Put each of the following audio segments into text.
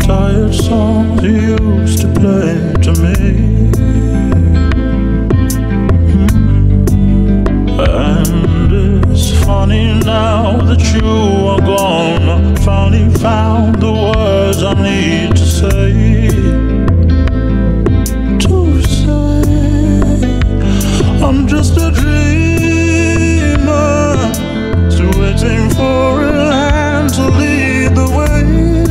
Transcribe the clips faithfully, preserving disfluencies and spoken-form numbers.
tired songs you used to play to me. And it's funny now that you are gone, I finally found the words I need to say. To say I'm just a dreamer, still waiting for a hand to lead the way.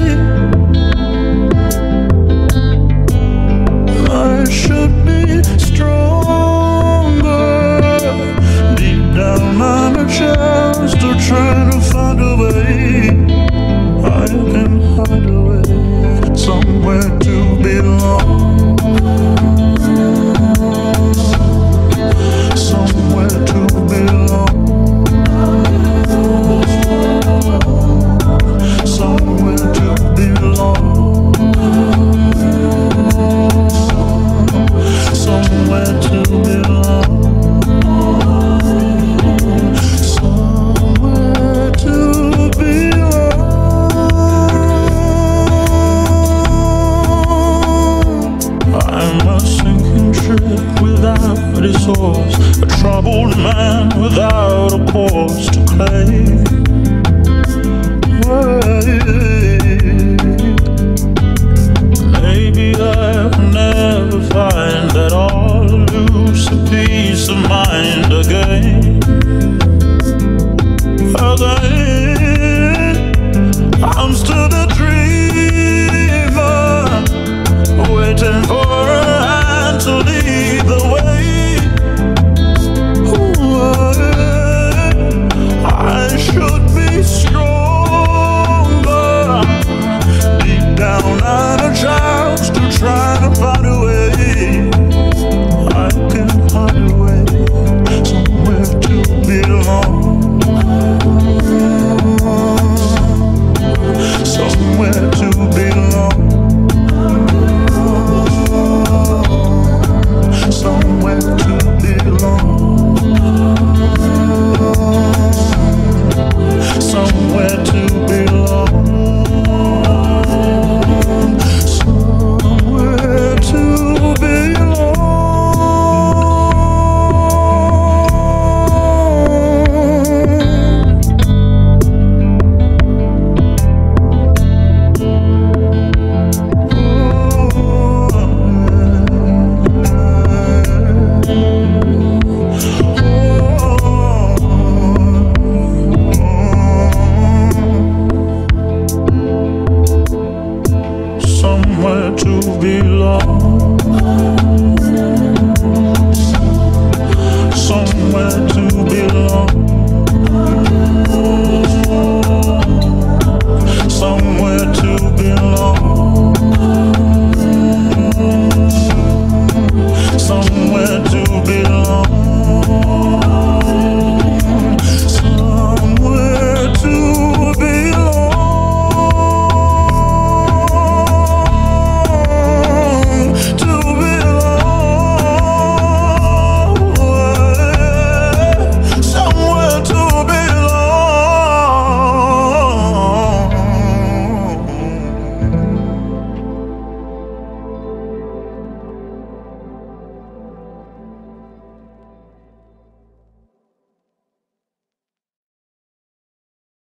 I should be stronger. Deep down I'm a child, still trying to find a way. I can hide away somewhere to belong, somewhere to belong, somewhere to belong, somewhere to belong. Without a source, a troubled man without a course to claim. Maybe I will never find that all elusive peace of mind again. Again, I'm still a dreamer, waiting for a hand to lead the way. Ooh, I should be stronger. Deep down I'm a child, still trying to find a way. I can hide away somewhere to belong, somewhere to belong, somewhere to belong, somewhere to belong, somewhere to belong. Somewhere to belong.